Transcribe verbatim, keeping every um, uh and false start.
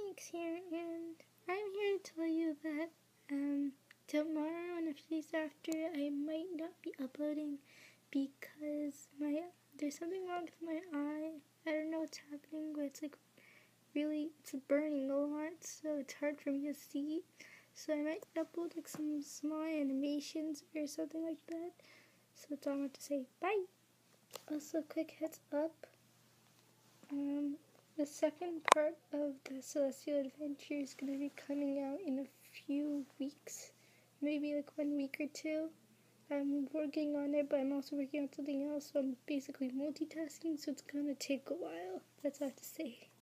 Phoenix here, and I'm here to tell you that um, tomorrow and a few days after, I might not be uploading because my there's something wrong with my eye. I don't know what's happening, but it's like really it's burning a lot, so it's hard for me to see. So I might upload like some small animations or something like that. So that's all I want to say. Bye. Also, quick heads up. Um, the second part of the Celestial Adventure is going to be coming out in a few weeks, maybe like one week or two. I'm working on it, but I'm also working on something else, so I'm basically multitasking, so it's going to take a while. That's all I have to say.